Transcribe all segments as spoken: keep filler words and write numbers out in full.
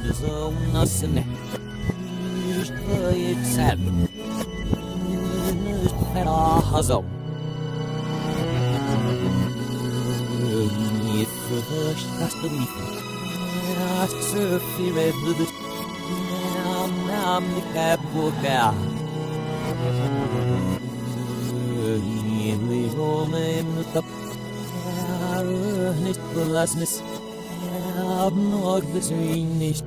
zo nasne. Nicht weit sel. Nicht verhazo. Nicht verwirrt, dass du mich hast zu viel redest. Nam nam nikabuka. Ni home mit nicht verlassnis. Hab noch deswegen nicht.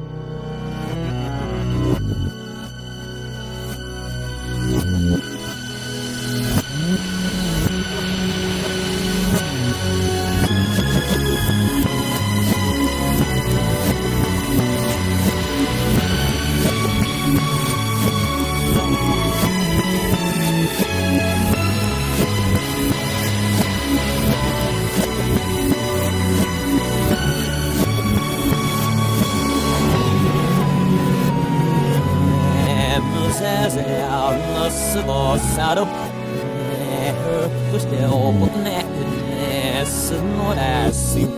Says out the saddle, her still nakedness, not as you.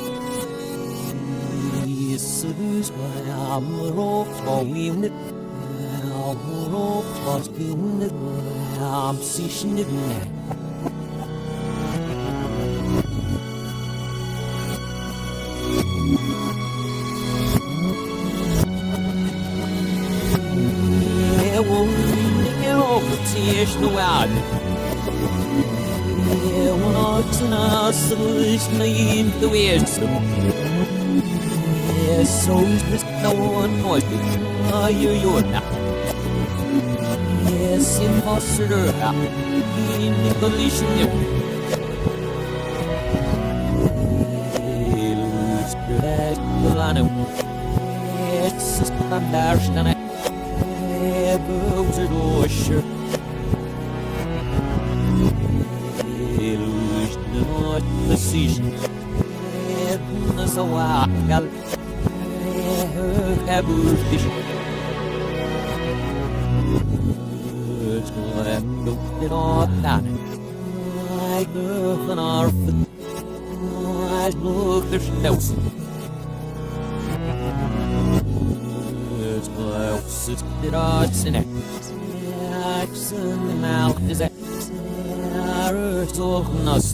Seduced by our ropes, or we knit our ropes, was doing it, I'm seeing it now. Tisch nu ad. Je won't nas licht nein du wirst. Je so ist no one more. Are you you now? Yes, imposter. In the collision. It's a standard. Goes it washer. Not the season. It's a wild. Her bush. It's going to all that. I go on our foot. I look the snows. It's close. It's the odds in it. It's in the mouth. Is it? It's all nos.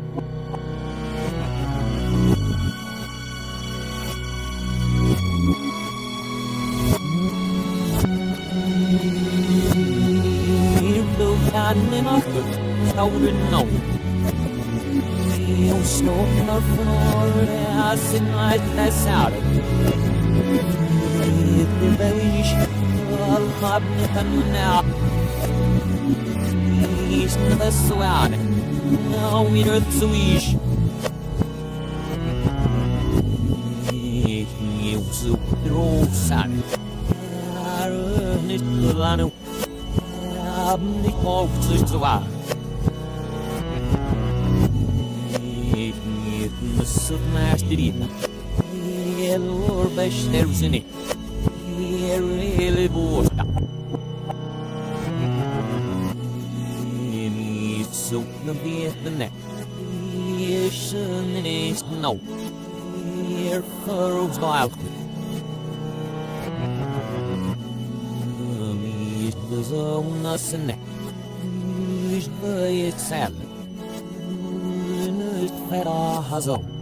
How would it know? You snow enough for us in my test out. The beige, I'll have nothing now. East of the swan, now we're to wish. You so throw sun. I need to learn. I'm the corpse to one. Masterin, yellow best there's in it. Really bored. It's so the beat the neck. Yes, and it's no. Here curves wild. It's on us and neck. It's by itself. It's better as all.